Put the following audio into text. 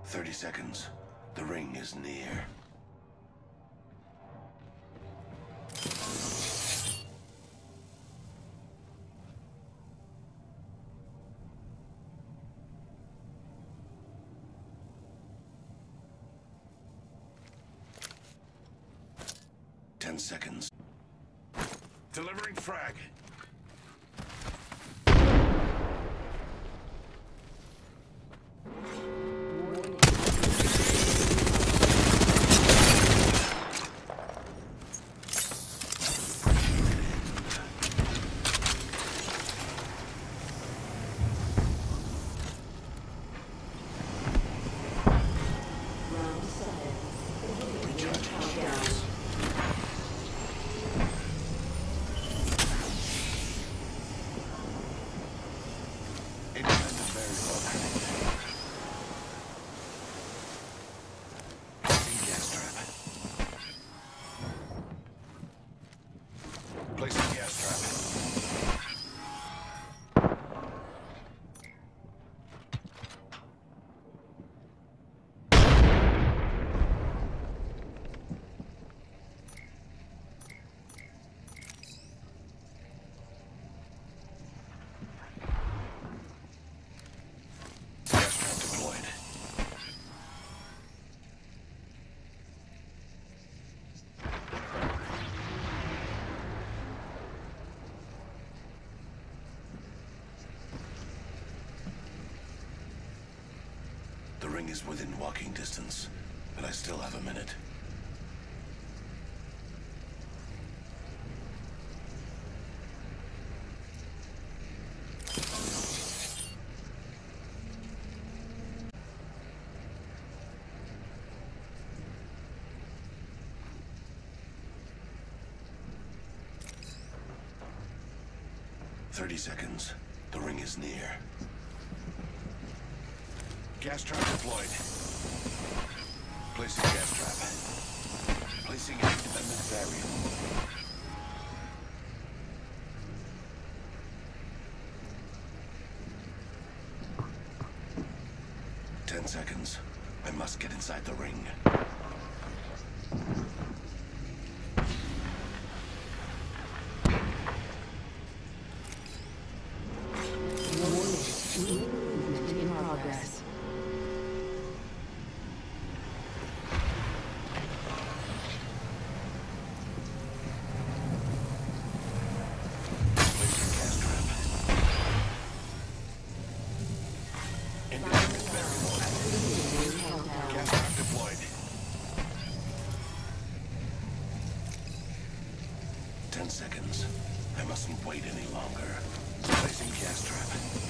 30 seconds. The ring is near. Ten seconds. Delivering frag. Placing gas trap. Gas trap deployed. The ring is within walking distance, but I still have a minute. "30 seconds. The ring is near." Gas trap deployed. Placing gas trap. Placing an independent variable. 10 seconds. I must get inside the ring. In progress. Placing gas trap. Independent variable. Gas trap deployed. 10 seconds. I mustn't wait any longer. Placing gas trap.